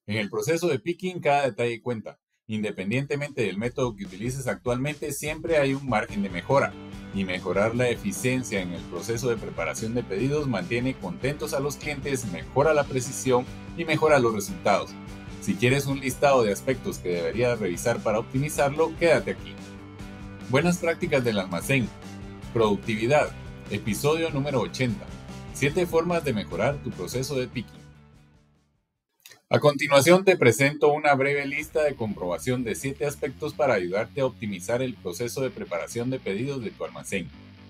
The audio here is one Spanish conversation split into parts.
En el proceso de picking, cada detalle cuenta. Independientemente del método que utilices actualmente, siempre hay un margen de mejora. Y mejorar la eficiencia en el proceso de preparación de pedidos mantiene contentos a los clientes, mejora la precisión y mejora los resultados. Si quieres un listado de aspectos que deberías revisar para optimizarlo, quédate aquí. Buenas prácticas del almacén. Productividad. Episodio número 80. 7 formas de mejorar tu proceso de picking. A continuación te presento una breve lista de comprobación de 7 aspectos para ayudarte a optimizar el proceso de preparación de pedidos de tu almacén.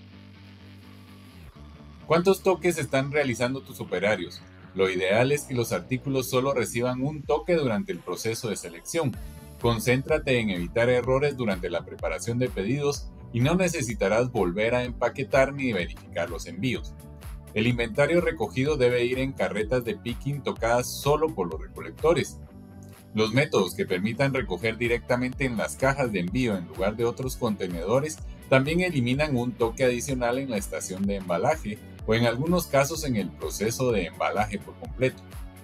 ¿Cuántos toques están realizando tus operarios? Lo ideal es que los artículos solo reciban un toque durante el proceso de selección. Concéntrate en evitar errores durante la preparación de pedidos y no necesitarás volver a empaquetar ni verificar los envíos. El inventario recogido debe ir en carretas de picking tocadas solo por los recolectores. Los métodos que permitan recoger directamente en las cajas de envío en lugar de otros contenedores también eliminan un toque adicional en la estación de embalaje o en algunos casos en el proceso de embalaje por completo.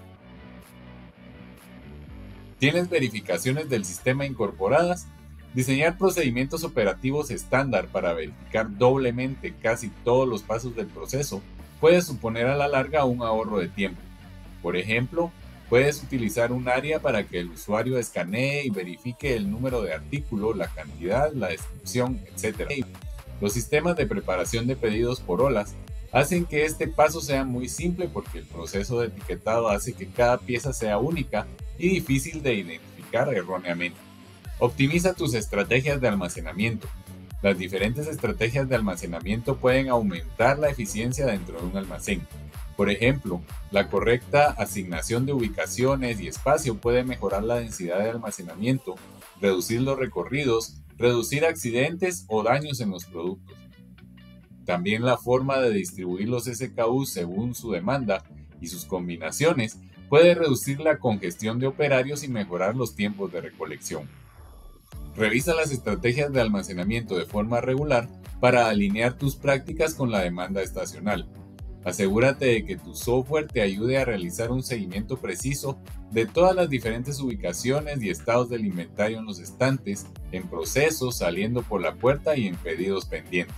¿Tienes verificaciones del sistema incorporadas? Diseñar procedimientos operativos estándar para verificar doblemente casi todos los pasos del proceso puede suponer a la larga un ahorro de tiempo. Por ejemplo, puedes utilizar un área para que el usuario escanee y verifique el número de artículo, la cantidad, la descripción, etc. Los sistemas de preparación de pedidos por olas hacen que este paso sea muy simple porque el proceso de etiquetado hace que cada pieza sea única y difícil de identificar erróneamente. Optimiza tus estrategias de almacenamiento. Las diferentes estrategias de almacenamiento pueden aumentar la eficiencia dentro de un almacén. Por ejemplo, la correcta asignación de ubicaciones y espacio puede mejorar la densidad de almacenamiento, reducir los recorridos, reducir accidentes o daños en los productos. También la forma de distribuir los SKU según su demanda y sus combinaciones puede reducir la congestión de operarios y mejorar los tiempos de recolección. Revisa las estrategias de almacenamiento de forma regular para alinear tus prácticas con la demanda estacional. Asegúrate de que tu software te ayude a realizar un seguimiento preciso de todas las diferentes ubicaciones y estados del inventario en los estantes, en procesos, saliendo por la puerta y en pedidos pendientes.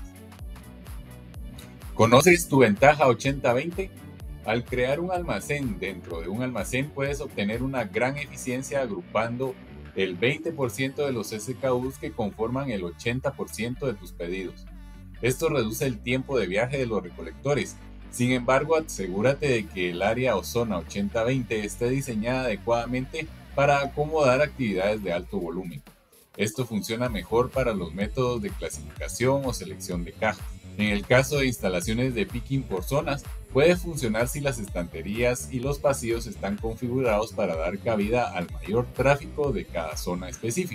¿Conoces tu ventaja 80-20? Al crear un almacén dentro de un almacén puedes obtener una gran eficiencia agrupando el 20% de los SKUs que conforman el 80% de tus pedidos. Esto reduce el tiempo de viaje de los recolectores. Sin embargo, asegúrate de que el área o zona 80-20 esté diseñada adecuadamente para acomodar actividades de alto volumen. Esto funciona mejor para los métodos de clasificación o selección de cajas. En el caso de instalaciones de picking por zonas, puede funcionar si las estanterías y los pasillos están configurados para dar cabida al mayor tráfico de cada zona específica.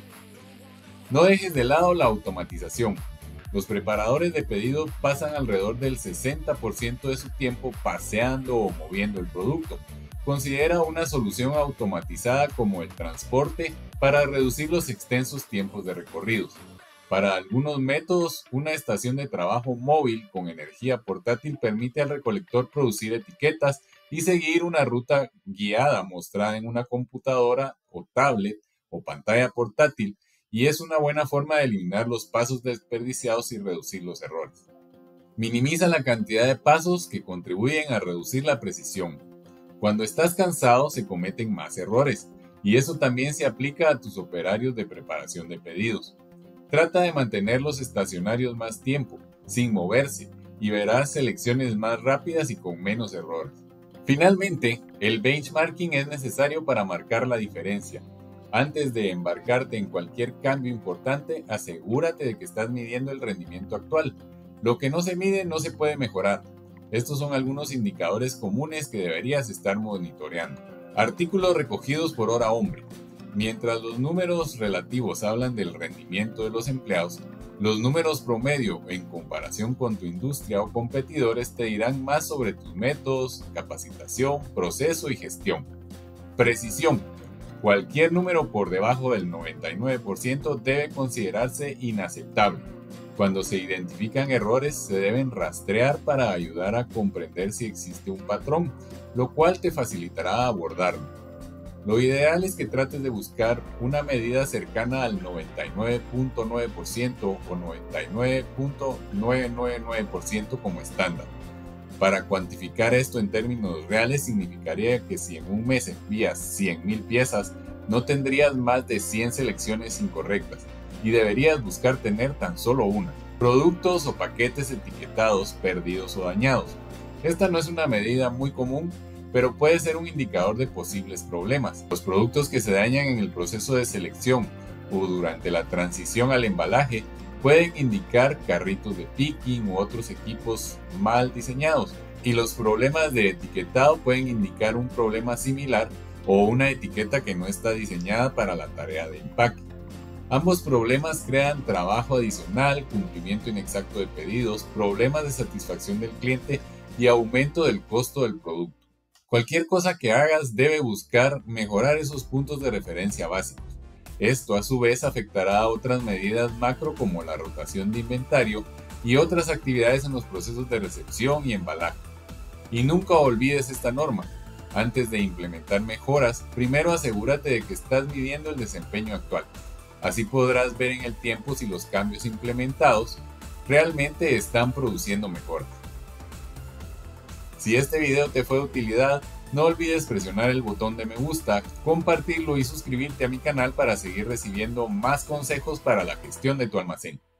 No dejes de lado la automatización. Los preparadores de pedido pasan alrededor del 60% de su tiempo paseando o moviendo el producto. Considera una solución automatizada como el transporte para reducir los extensos tiempos de recorridos. Para algunos métodos, una estación de trabajo móvil con energía portátil permite al recolector producir etiquetas y seguir una ruta guiada mostrada en una computadora o tablet o pantalla portátil, y es una buena forma de eliminar los pasos desperdiciados y reducir los errores. Minimiza la cantidad de pasos que contribuyen a reducir la precisión. Cuando estás cansado se cometen más errores, y eso también se aplica a tus operarios de preparación de pedidos. Trata de mantenerlos estacionarios más tiempo, sin moverse, y verás selecciones más rápidas y con menos errores. Finalmente, el benchmarking es necesario para marcar la diferencia. Antes de embarcarte en cualquier cambio importante, asegúrate de que estás midiendo el rendimiento actual. Lo que no se mide no se puede mejorar. Estos son algunos indicadores comunes que deberías estar monitoreando. Artículos recogidos por hora hombre. Mientras los números relativos hablan del rendimiento de los empleados, los números promedio en comparación con tu industria o competidores te dirán más sobre tus métodos, capacitación, proceso y gestión. Precisión. Cualquier número por debajo del 99% debe considerarse inaceptable. Cuando se identifican errores, se deben rastrear para ayudar a comprender si existe un patrón, lo cual te facilitará abordarlo. Lo ideal es que trates de buscar una medida cercana al 99.9% o 99.999% como estándar. Para cuantificar esto en términos reales significaría que si en un mes envías 100.000 piezas, no tendrías más de 100 selecciones incorrectas y deberías buscar tener tan solo una. Productos o paquetes etiquetados perdidos o dañados. Esta no es una medida muy común, pero puede ser un indicador de posibles problemas. Los productos que se dañan en el proceso de selección o durante la transición al embalaje pueden indicar carritos de picking u otros equipos mal diseñados, y los problemas de etiquetado pueden indicar un problema similar o una etiqueta que no está diseñada para la tarea de empaque. Ambos problemas crean trabajo adicional, cumplimiento inexacto de pedidos, problemas de satisfacción del cliente y aumento del costo del producto. Cualquier cosa que hagas debe buscar mejorar esos puntos de referencia básicos. Esto a su vez afectará a otras medidas macro como la rotación de inventario y otras actividades en los procesos de recepción y embalaje. Y nunca olvides esta norma. Antes de implementar mejoras, primero asegúrate de que estás midiendo el desempeño actual. Así podrás ver en el tiempo si los cambios implementados realmente están produciendo mejoras. Si este video te fue de utilidad, no olvides presionar el botón de me gusta, compartirlo y suscribirte a mi canal para seguir recibiendo más consejos para la gestión de tu almacén.